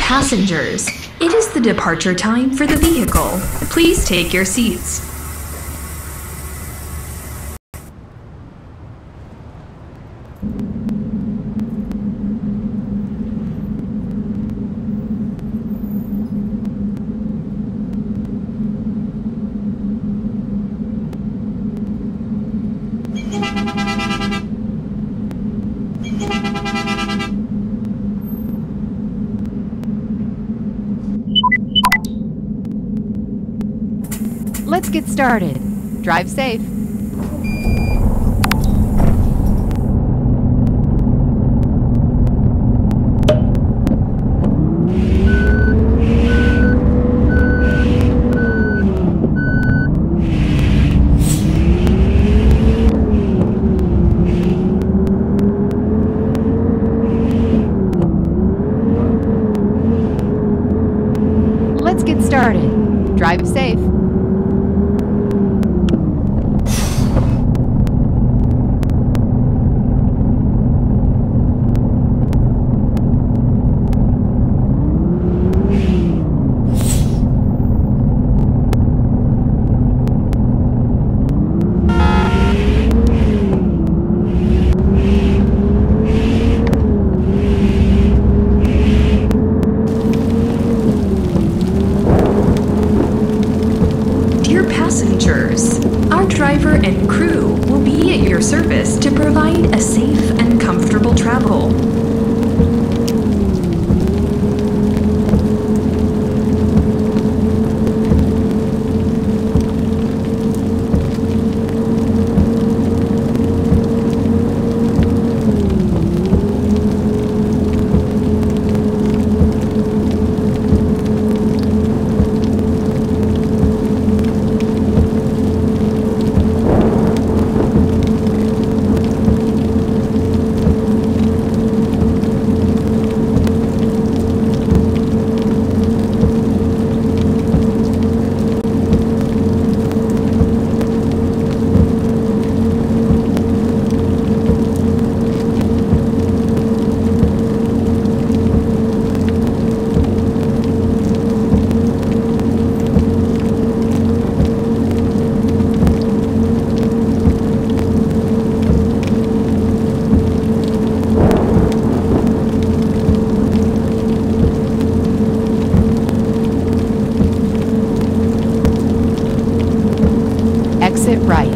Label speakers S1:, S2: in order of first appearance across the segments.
S1: Passengers, it is the departure time for the vehicle. Please take your seats.
S2: Let's get started. Drive safe. Let's get started. Drive safe.
S1: Passengers, our driver and crew will be at your service to provide a safe and comfortable travel. Exit right.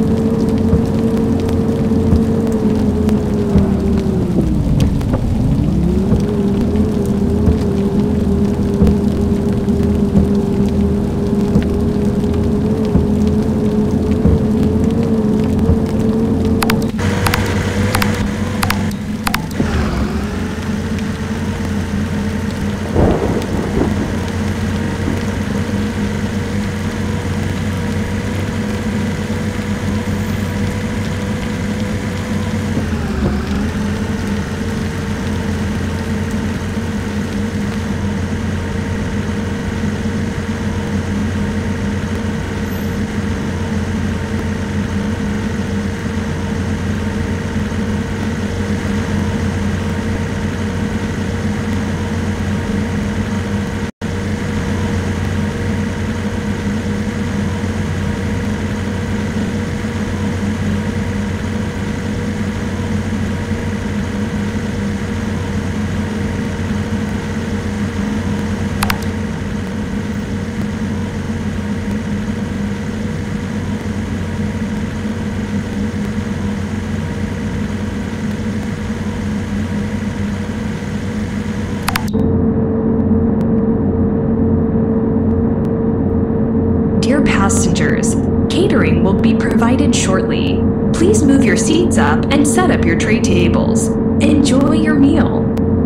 S1: Dear passengers, catering will be provided shortly. Please move your seats up and set up your tray tables. Enjoy your meal.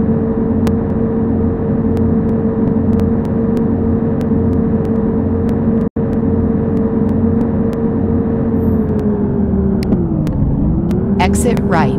S2: Exit right.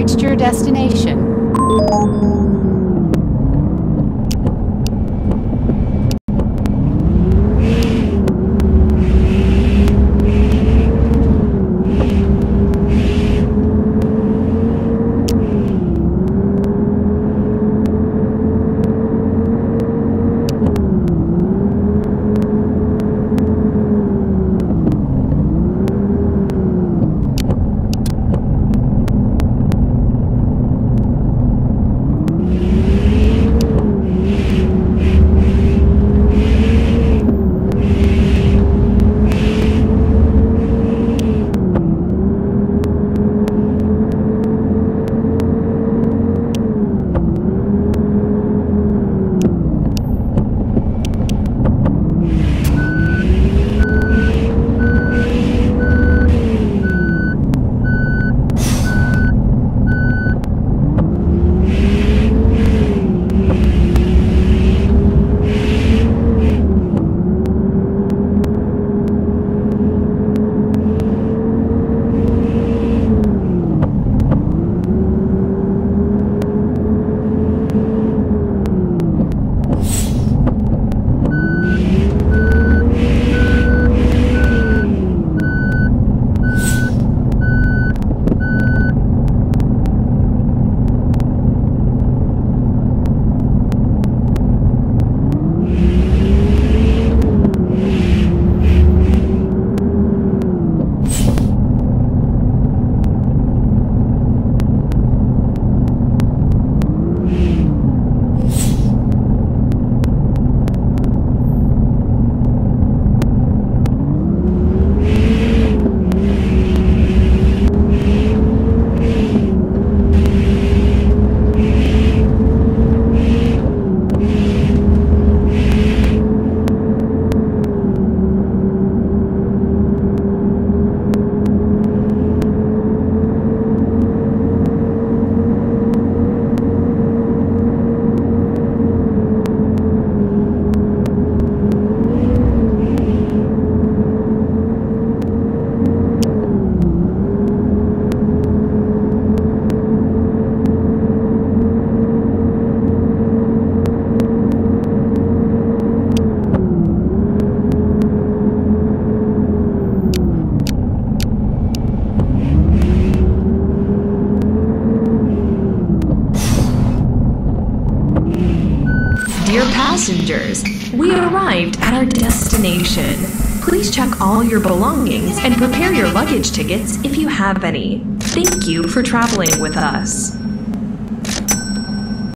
S2: reached your destination.
S1: Dear passengers, we arrived at our destination. Please check all your belongings and prepare your luggage tickets if you have any. Thank you for traveling with us.